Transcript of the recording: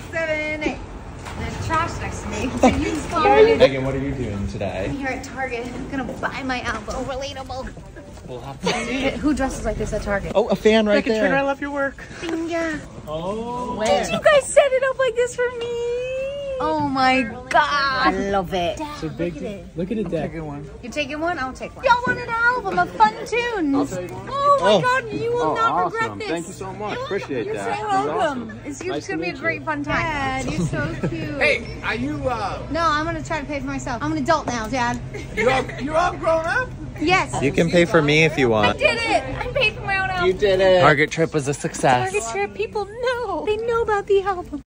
7, 8. There's trash next to me. Megan, what are you doing today? I'm here at Target. I'm gonna buy my album. So relatable. We'll have to see. Who dresses like this at Target? Oh, a fan right Megan, there. Trainer, I love your work. Yeah. Oh. Did you guys set it up like this for me? Oh my god. I love it. It's a big look at it, Dad. You taking one? I'll take one. Y'all want an album of fun tunes? Oh my god, you will not regret this. Thank you so much. Appreciate You're that. so welcome. It's gonna be a great fun time. Dad, you're so cute. Hey, are you No, I'm gonna try to pay for myself. I'm an adult now, Dad. you all grown up? Yes. You can pay for me if you I want. did it. I paid for my own album. You did it. Target trip was a success. Target trip, people know. They know about the album.